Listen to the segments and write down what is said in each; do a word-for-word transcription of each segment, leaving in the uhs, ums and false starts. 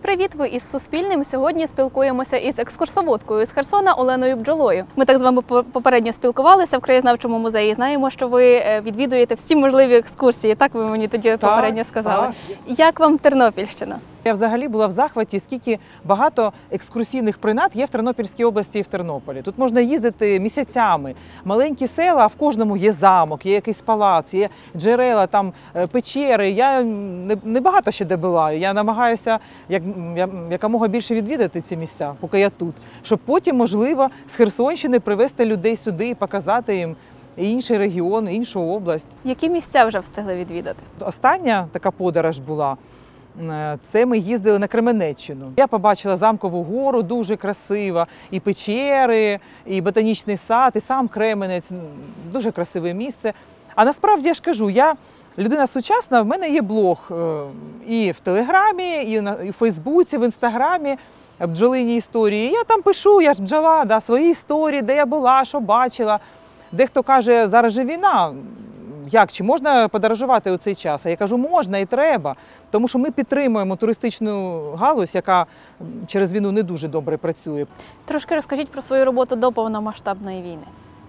привіт! Ви із Суспільним. Сьогодні спілкуємося із екскурсоводкою з Херсона Оленою Бджолою. Ми так з вами попередньо спілкувалися в краєзнавчому музеї. Знаємо, що ви відвідуєте всі можливі екскурсії. Так ви мені тоді так, попередньо сказали. Так. Як вам Тернопільщина? Я взагалі була в захваті, скільки багато екскурсійних принад є в Тернопільській області і в Тернополі. Тут можна їздити місяцями. Маленькі села, а в кожному є замок, є якийсь палац, є джерела, там печери. Я не багато ще де була. Я намагаюся як, якомога більше відвідати ці місця, поки я тут. Щоб потім, можливо, з Херсонщини привезти людей сюди і показати їм інший регіон, іншу область. Які місця вже встигли відвідати? Остання така подорож була. Це ми їздили на Кременеччину. Я побачила Замкову гору, дуже красива, і печери, і ботанічний сад, і сам Кременець. Дуже красиве місце. А насправді, я ж кажу, я людина сучасна, в мене є блог і в Телеграмі, і в Фейсбуці, в Інстаграмі, бджолині історії. Я там пишу, я ж бджола, да, свої історії, де я була, що бачила. Дехто каже, зараз же війна. Як, чи можна подорожувати у цей час? А я кажу, можна і треба, тому що ми підтримуємо туристичну галузь, яка через війну не дуже добре працює. Трошки розкажіть про свою роботу до повномасштабної війни.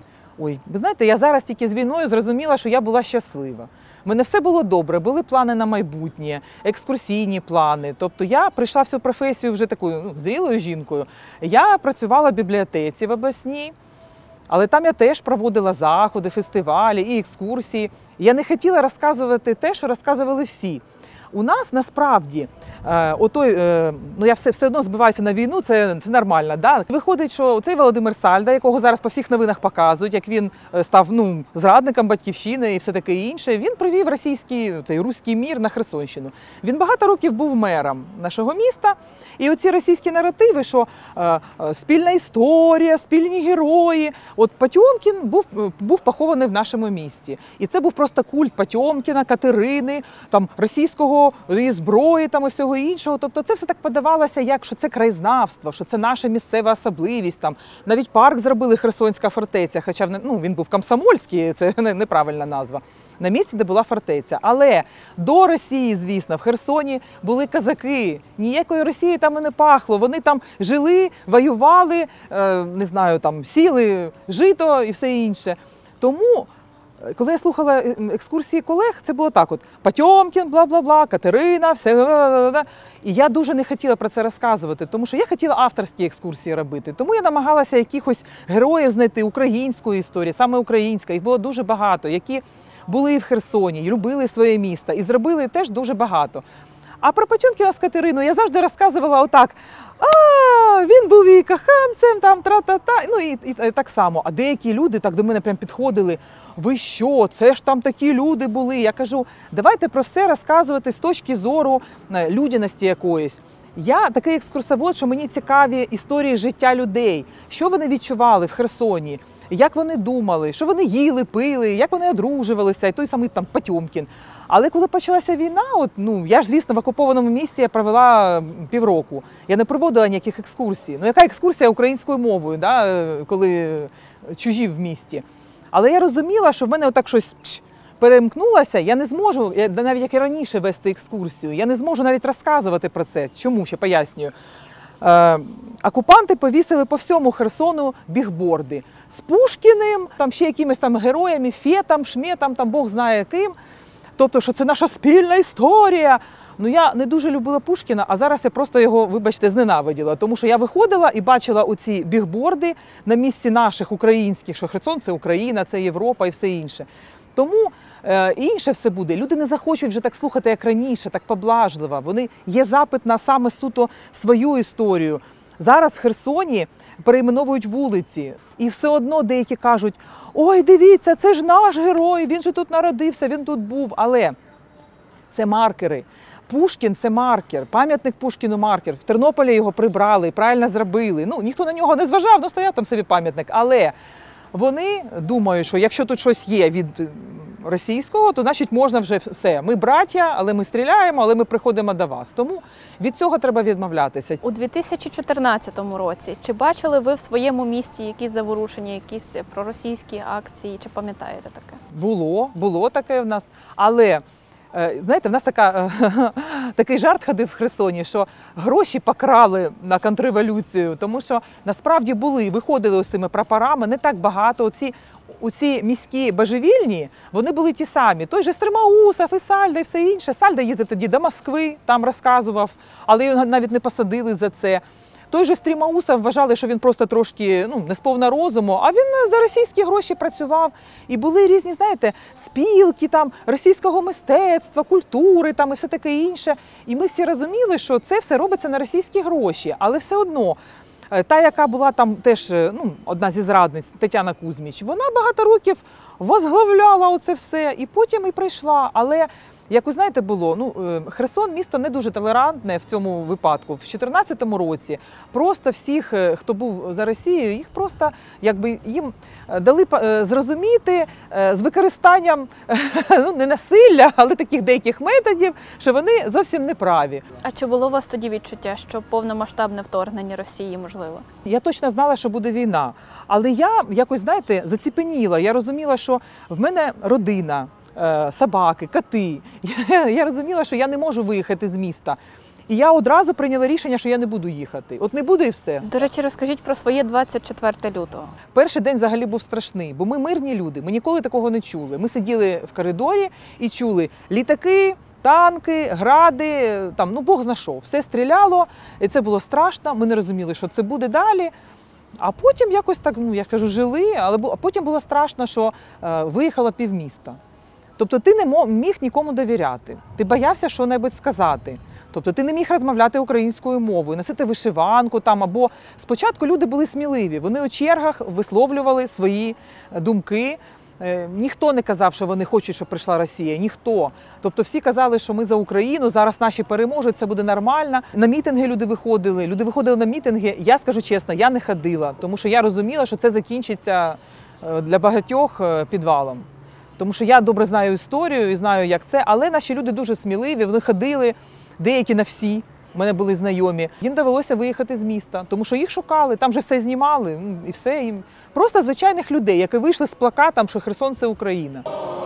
Ой, ви знаєте, я зараз тільки з війною зрозуміла, що я була щаслива. У мене все було добре, були плани на майбутнє, екскурсійні плани. Тобто я прийшла в цю професію вже такою ну, зрілою жінкою. Я працювала в бібліотеці в обласній. Але там я теж проводила заходи, фестивалі і екскурсії. Я не хотіла розказувати те, що розказували всі. У нас насправді, е, отой, е, ну я все, все одно збиваюся на війну, це, це нормально. Да? Виходить, що цей Володимир Сальда, якого зараз по всіх новинах показують, як він став ну, зрадником батьківщини і все таке інше, він привів російський, цей руський мір на Херсонщину. Він багато років був мером нашого міста. І оці російські наративи, що е, е, спільна історія, спільні герої. От Потьомкін був, був похований в нашому місті. І це був просто культ Потьомкіна, Катерини, там, російського і зброї там, і всього іншого. Тобто це все так подавалося, як що це краєзнавство, що це наша місцева особливість. Там. Навіть парк зробили Херсонська фортеця, хоча ну, він був комсомольський, це неправильна назва. На місці, де була фортеця. Але до Росії, звісно, в Херсоні були козаки. Ніякої Росії там і не пахло. Вони там жили, воювали, не знаю, там сіли, жито і все інше. Тому, коли я слухала екскурсії колег, це було так от. Потьомкін, бла-бла-бла, Катерина, все, бла-бла-бла. І я дуже не хотіла про це розказувати, тому що я хотіла авторські екскурсії робити. Тому я намагалася якихось героїв знайти української історії, саме українська. Їх було дуже багато, які були в Херсоні, любили своє місто і зробили теж дуже багато. А про Потьомкіна з Катериною я завжди розказувала отак, а він був і коханцем, там, тра-та-та, ну і, і, і так само. А деякі люди так до мене прям підходили, ви що, це ж там такі люди були. Я кажу, давайте про все розказувати з точки зору людяності якоїсь. Я такий екскурсовод, що мені цікаві історії життя людей, що вони відчували в Херсоні, як вони думали, що вони їли, пили, як вони одружувалися, і той самий там Потьомкін. Але коли почалася війна, от, ну, я ж, звісно, в окупованому місті я провела півроку. Я не проводила ніяких екскурсій. Ну, яка екскурсія українською мовою, да, коли чужі в місті? Але я розуміла, що в мене отак щось пш, перемкнулося, я не зможу, я, навіть як і раніше, вести екскурсію. Я не зможу навіть розказувати про це. Чому, ще пояснюю. Е, окупанти повісили по всьому Херсону бігборди. З Пушкіним, там ще якимись там героями, Фетом, Шметом, там Бог знає ким. Тобто, що це наша спільна історія. Ну, я не дуже любила Пушкіна, а зараз я просто його, вибачте, зненавиділа. Тому що я виходила і бачила оці бігборди на місці наших українських, що Херсон – це Україна, це Європа і все інше. Тому е, інше все буде. Люди не захочуть вже так слухати, як раніше, так поблажливо. Вони є запит на саме суто свою історію. Зараз в Херсоні перейменовують вулиці. І все одно деякі кажуть, ой, дивіться, це ж наш герой, він же тут народився, він тут був. Але це маркери. Пушкін – це маркер, пам'ятник Пушкіну – маркер. В Тернополі його прибрали, правильно зробили. Ну, ніхто на нього не зважав, ну, стояв там собі пам'ятник. Але вони думають, що якщо тут щось є від російського, то значить можна вже все. Ми браття, але ми стріляємо, але ми приходимо до вас. Тому від цього треба відмовлятися. У дві тисячі чотирнадцятому році чи бачили ви в своєму місті якісь заворушення, якісь проросійські акції, чи пам'ятаєте таке? Було, було таке в нас, але Е, Знаєте, в нас така, е, такий жарт ходив в Херсоні, що гроші покрали на контрреволюцію, тому що насправді були, виходили ось цими прапорами не так багато. Оці, оці міські божевільні, вони були ті самі. Той же Стремоусов і Сальда і все інше. Сальда їздив тоді до Москви, там розказував, але його навіть не посадили за це. Той же Стрімаусов вважали, що він просто трошки ну, не сповна розуму, а він за російські гроші працював. І були різні, знаєте, спілки там, російського мистецтва, культури там, і все таке інше. І ми всі розуміли, що це все робиться на російські гроші. Але все одно, та, яка була там теж ну, одна зі зрадниць, Тетяна Кузьміч, вона багато років возглавляла оце все і потім і прийшла. Але як ви знаєте, було, ну, Херсон – місто не дуже толерантне в цьому випадку. В дві тисячі чотирнадцятому році просто всіх, хто був за Росією, їх просто, якби, їм дали зрозуміти з використанням, ну, не насилля, але таких деяких методів, що вони зовсім не праві. А чи було у вас тоді відчуття, що повномасштабне вторгнення Росії можливо? Я точно знала, що буде війна. Але я якось, знаєте, заціпеніла. Я розуміла, що в мене родина, собаки, коти. Я, я розуміла, що я не можу виїхати з міста. І я одразу прийняла рішення, що я не буду їхати. От не буду і все. До речі, розкажіть про своє двадцять четверте лютого. Перший день взагалі був страшний, бо ми мирні люди, ми ніколи такого не чули. Ми сиділи в коридорі і чули літаки, танки, гради, там, ну Бог знайшов. Все стріляло, і це було страшно, ми не розуміли, що це буде далі. А потім якось так, ну я кажу, жили, але а потім було страшно, що е, виїхало півміста. Тобто ти не міг нікому довіряти, ти боявся що-небудь сказати. Тобто ти не міг розмовляти українською мовою, носити вишиванку там, або спочатку люди були сміливі, вони у чергах висловлювали свої думки. Ніхто не казав, що вони хочуть, щоб прийшла Росія, ніхто. Тобто всі казали, що ми за Україну, зараз наші переможуть, це буде нормально. На мітинги люди виходили, люди виходили на мітинги, я скажу чесно, я не ходила, тому що я розуміла, що це закінчиться для багатьох підвалом. Тому що я добре знаю історію і знаю, як це, але наші люди дуже сміливі, вони ходили, деякі на всі, в мене були знайомі. Їм довелося виїхати з міста, тому що їх шукали, там же все знімали, і все. Їм. Просто звичайних людей, які вийшли з плакатом, що Херсон – це Україна.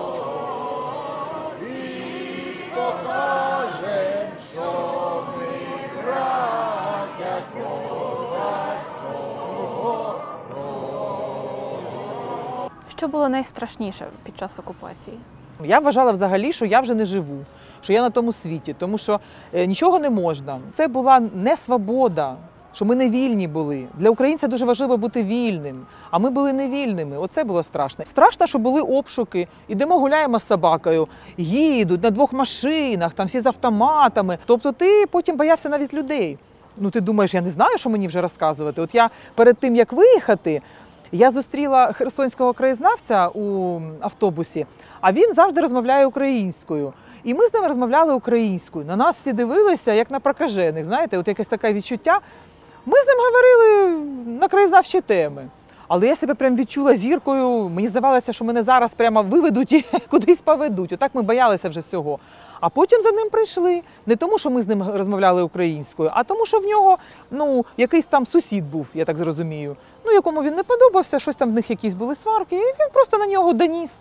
Що було найстрашніше під час окупації? Я вважала взагалі, що я вже не живу, що я на тому світі, тому що нічого не можна. Це була не свобода, що ми не вільні були. Для українця дуже важливо бути вільним, а ми були невільними. Оце було страшно. Страшно, що були обшуки. Ідемо гуляємо з собакою, їдуть на двох машинах, там всі з автоматами. Тобто ти потім боявся навіть людей. Ну ти думаєш, я не знаю, що мені вже розказувати. От я перед тим, як виїхати, я зустріла херсонського краєзнавця у автобусі, а він завжди розмовляє українською. І ми з ним розмовляли українською. На нас всі дивилися, як на прокажених, знаєте, от якесь таке відчуття. Ми з ним говорили на краєзнавчі теми. Але я себе прям відчула зіркою, мені здавалося, що мене зараз прямо виведуть і кудись поведуть. Отак ми боялися вже всього. А потім за ним прийшли. Не тому, що ми з ним розмовляли українською, а тому, що в нього ну, якийсь там сусід був, я так зрозумію. Ну, якому він не подобався, щось там в них якісь були сварки, і він просто на нього доніс.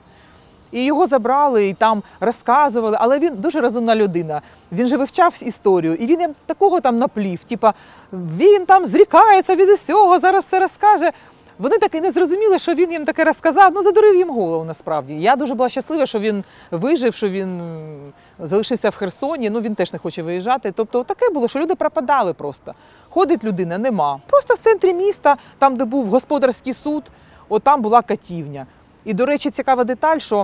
І його забрали, і там розказували, але він дуже розумна людина. Він же вивчав історію, і він їм такого там наплів, типа він там зрікається від усього, зараз все розкаже. Вони так і не зрозуміли, що він їм таке розказав, ну задурив їм голову насправді. Я дуже була щаслива, що він вижив, що він залишився в Херсоні, ну він теж не хоче виїжджати. Тобто таке було, що люди пропадали просто. Ходить людина, нема. Просто в центрі міста, там де був господарський суд, от там була катівня. І, до речі, цікава деталь, що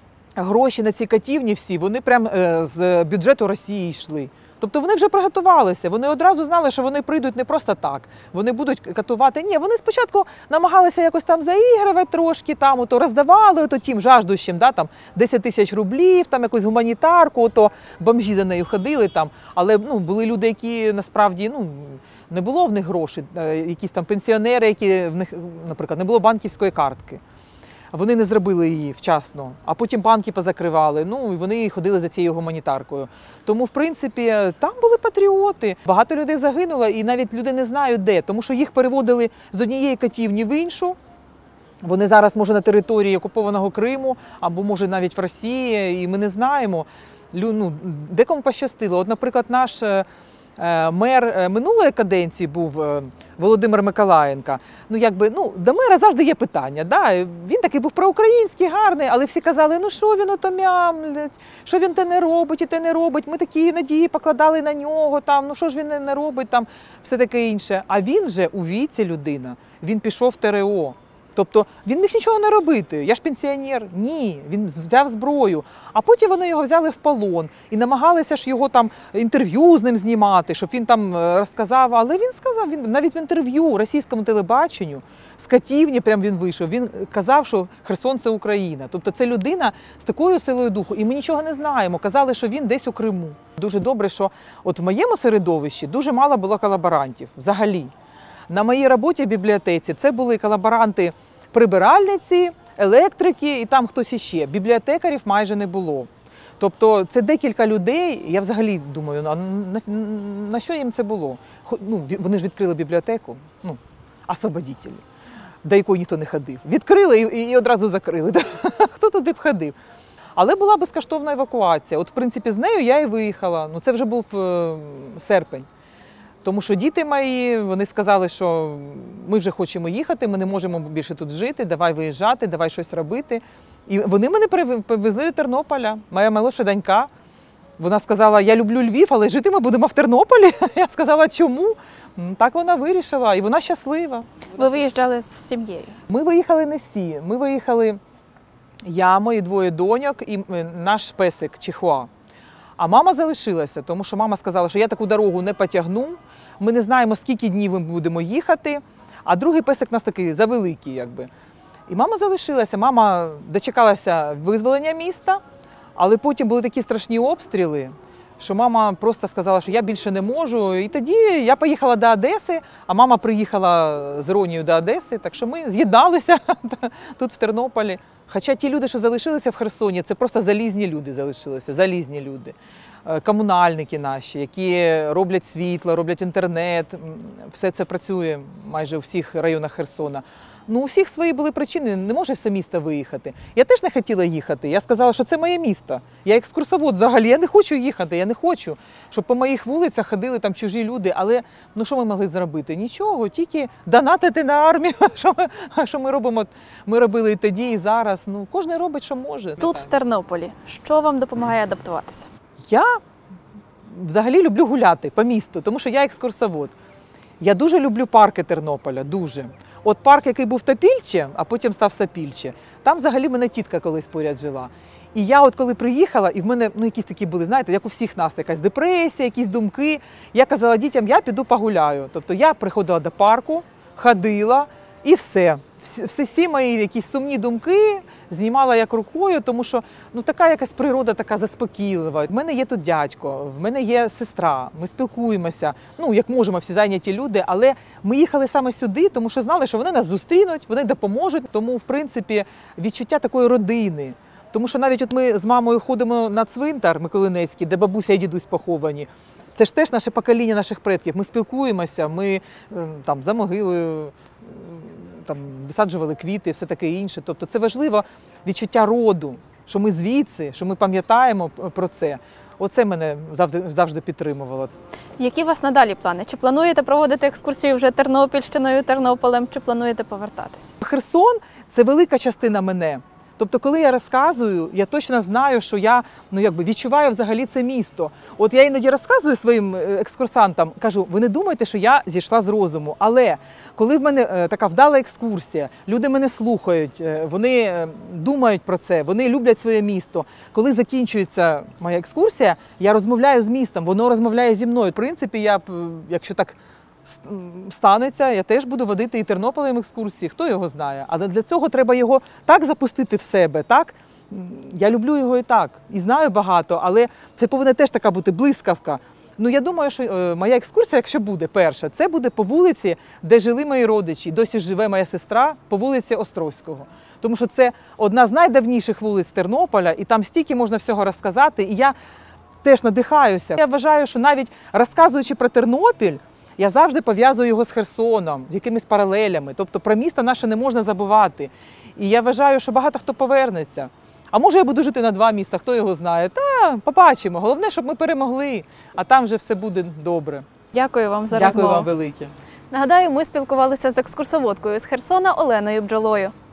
гроші на ці катівні всі, вони прям з бюджету Росії йшли. Тобто вони вже приготувалися, вони одразу знали, що вони прийдуть не просто так, вони будуть катувати. Ні, вони спочатку намагалися якось там заігрувати трошки, там ото роздавали ото тим жаждущим, да, там десять тисяч рублів, там якусь гуманітарку, ото бомжі за нею ходили там. Але ну, були люди, які насправді ну, не було в них грошей, якісь там пенсіонери, які в них, наприклад, не було банківської картки. Вони не зробили її вчасно, а потім банки позакривали, ну і вони ходили за цією гуманітаркою. Тому, в принципі, там були патріоти. Багато людей загинуло, і навіть люди не знають де, тому що їх переводили з однієї катівні в іншу. Вони зараз, може, на території окупованого Криму, або, може, навіть в Росії, і ми не знаємо. лю- ну, декому пощастило. От, наприклад, наш е, е, мер е, минулої каденції був е, Володимир Миколаєнко. Ну, якби, ну, до мера завжди є питання. Да? Він такий був проукраїнський, гарний, але всі казали, ну що він ото мямлить, що він те не робить і те не робить. Ми такі надії покладали на нього, там, ну що ж він не, не робить, там, все таке інше. А він вже у віці людина, він пішов в ТРО. Тобто він міг нічого не робити. Я ж пенсіонер. Ні, він взяв зброю. А потім вони його взяли в полон і намагалися ж його там інтерв'ю з ним знімати, щоб він там е, розказав. Але він сказав, він навіть в інтерв'ю російському телебаченню з Катівні прям він вийшов. Він казав, що Херсон – це Україна. Тобто це людина з такою силою духу. І ми нічого не знаємо. Казали, що він десь у Криму. Дуже добре, що от в моєму середовищі дуже мало було колаборантів взагалі. На моїй роботі в бібліотеці це були колаборанти прибиральниці, електрики і там хтось іще. Бібліотекарів майже не було. Тобто це декілька людей, я взагалі думаю, на, на, на що їм це було? Ну, вони ж відкрили бібліотеку, ну, освободітелі, до якої ніхто не ходив. Відкрили і, і одразу закрили. Хто туди б ходив? Але була безкоштовна евакуація. От, в принципі, з нею я і виїхала. Ну, це вже був е, серпень. Тому що діти мої, вони сказали, що ми вже хочемо їхати, ми не можемо більше тут жити, давай виїжджати, давай щось робити. І вони мене привезли до Тернополя. Моя молодша донька, вона сказала, я люблю Львів, але жити ми будемо в Тернополі. Я сказала, чому? Так вона вирішила, і вона щаслива. Ви виїжджали з сім'єю? Ми виїхали не всі. Ми виїхали, я, мої двоє доньок і наш песик Чихуа. А мама залишилася, тому що мама сказала, що я таку дорогу не потягну, ми не знаємо, скільки днів ми будемо їхати, а другий песик у нас такий завеликий, якби. І мама залишилася, мама дочекалася визволення міста, але потім були такі страшні обстріли, що мама просто сказала, що я більше не можу. І тоді я поїхала до Одеси, а мама приїхала з Ронією до Одеси, так що ми з'єдналися тут в Тернополі. Хоча ті люди, що залишилися в Херсоні, це просто залізні люди залишилися, залізні люди. Комунальники наші, які роблять світло, роблять інтернет, все це працює майже у всіх районах Херсона. Ну, у всіх свої були причини, не може все місто виїхати. Я теж не хотіла їхати, я сказала, що це моє місто. Я екскурсовод взагалі, я не хочу їхати, я не хочу, щоб по моїх вулицях ходили там чужі люди. Але, ну, що ми могли зробити? Нічого, тільки донатити на армію, що ми, що ми робимо, ми робили і тоді, і зараз. Ну, кожен робить, що може. Тут, в Тернополі, що вам допомагає адаптуватися? Я взагалі люблю гуляти по місту, тому що я екскурсовод. Я дуже люблю парки Тернополя, дуже. От парк, який був Топільче, а потім став Сапільче, там взагалі мене тітка колись поряд жила. І я от коли приїхала, і в мене, ну, якісь такі були, знаєте, як у всіх нас, якась депресія, якісь думки, я казала дітям, я піду погуляю. Тобто я приходила до парку, ходила і все. Всі, всі мої якісь сумні думки знімала як рукою, тому що, ну, така якась природа така заспокійлива. В мене є тут дядько, в мене є сестра, ми спілкуємося, ну, як можемо, всі зайняті люди, але ми їхали саме сюди, тому що знали, що вони нас зустрінуть, вони допоможуть. Тому, в принципі, відчуття такої родини. Тому що навіть от ми з мамою ходимо на цвинтар Миколинецький, де бабуся і дідусь поховані. Це ж теж наше покоління наших предків. Ми спілкуємося, ми там за могилою там висаджували квіти і все таке інше. Тобто це важливо відчуття роду, що ми звідси, що ми пам'ятаємо про це. Оце мене завжди, завжди підтримувало. Які у вас надалі плани? Чи плануєте проводити екскурсію вже Тернопільщиною, Тернополем, чи плануєте повертатись? Херсон – це велика частина мене. Тобто, коли я розказую, я точно знаю, що я, ну, якби відчуваю взагалі це місто. От я іноді розказую своїм екскурсантам, кажу, ви не думайте, що я зійшла з розуму, але коли в мене така вдала екскурсія, люди мене слухають, вони думають про це, вони люблять своє місто. Коли закінчується моя екскурсія, я розмовляю з містом, воно розмовляє зі мною. В принципі, я, якщо так станеться, я теж буду водити і Тернополем екскурсії, хто його знає. Але для цього треба його так запустити в себе, так? Я люблю його і так, і знаю багато, але це повинна теж така бути блискавка. Ну, я думаю, що моя екскурсія, якщо буде перша, це буде по вулиці, де жили мої родичі. Досі живе моя сестра, по вулиці Острозького. Тому що це одна з найдавніших вулиць Тернополя, і там стільки можна всього розказати. І я теж надихаюся. Я вважаю, що навіть розказуючи про Тернопіль, я завжди пов'язую його з Херсоном, з якимись паралелями. Тобто про місто наше не можна забувати. І я вважаю, що багато хто повернеться. А може я буду жити на два міста, хто його знає. Та побачимо. Головне, щоб ми перемогли, а там вже все буде добре. Дякую вам за Дякую розмову. вам велике. Нагадаю, ми спілкувалися з екскурсоводкою з Херсона Оленою Бджолою.